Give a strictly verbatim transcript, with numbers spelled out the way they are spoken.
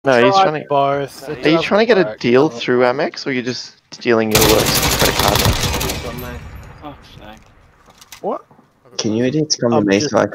No, he's trying to. both. Are you trying to get a deal through Amex, or are you just stealing your worst credit card? Oh, snag. What? Can you idiots come I'm to me just- so I